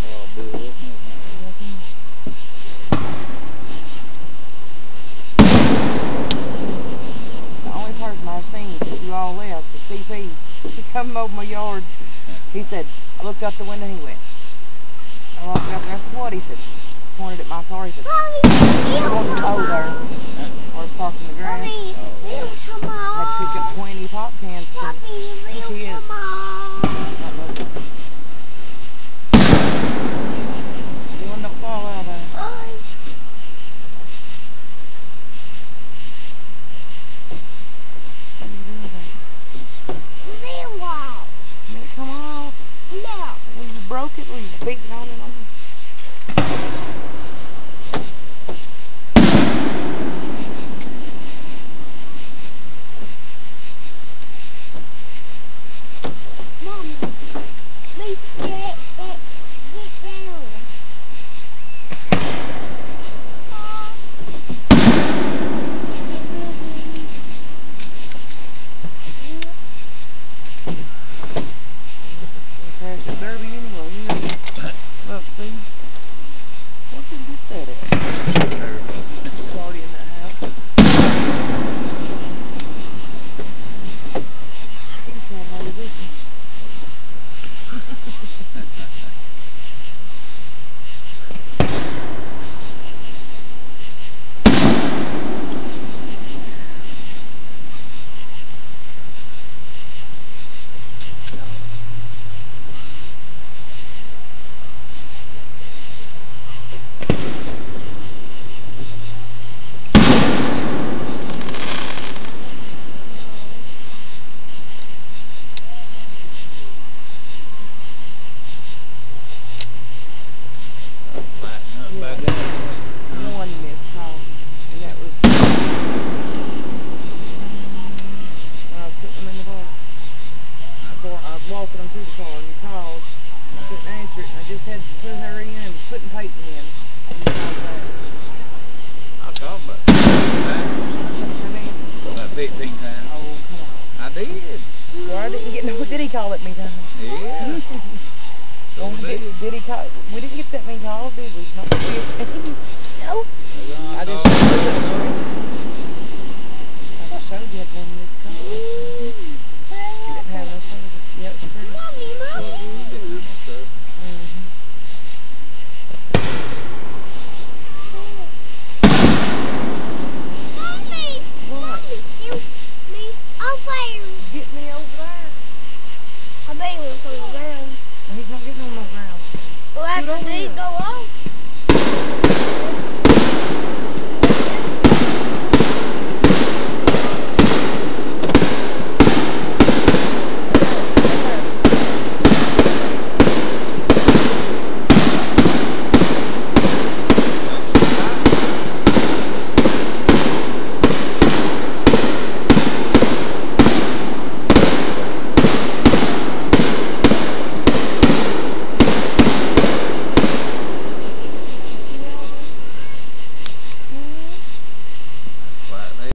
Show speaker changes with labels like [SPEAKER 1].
[SPEAKER 1] Oh, Bill,
[SPEAKER 2] The only person I've seen since you all left is CP. He come over my yard. He said, I looked out the window, he went. I walked out there, I said, what? He said, pointed at my car, he said, I want the tow there. Where it's parked in the grass. I had to pick up 20 pop cans for the kids. Dylan, don't fall out there. What are you doing there? Did it come off? Well, you broke it or you beating on it on me? Crash your derby anyway. You know. Look, see? Where did you get that at? It's already in that house. You can't hold this one. One missed call, and that was when I was putting them in the car. I was walking them to the car, and you called, and I couldn't answer it, and I just had to put her in and was putting Peyton in, and you called back.
[SPEAKER 1] I called about 15 times.
[SPEAKER 2] How many?
[SPEAKER 1] About 15 times.
[SPEAKER 2] Oh, come on.
[SPEAKER 1] I did.
[SPEAKER 2] Well, I didn't get no, did he call at me time?
[SPEAKER 1] Yeah.
[SPEAKER 2] Well, did he call? We didn't get that many calls, did we? Not 15. No. I just showed you that screen. I just showed you that one missed call. You didn't have no service. Yeah, it's pretty.
[SPEAKER 1] Well, we didn't have no service.
[SPEAKER 2] What? Get me over there.
[SPEAKER 3] I bet he wants on the ground.
[SPEAKER 2] No, he's not getting on the ground.
[SPEAKER 3] Well, after these go off.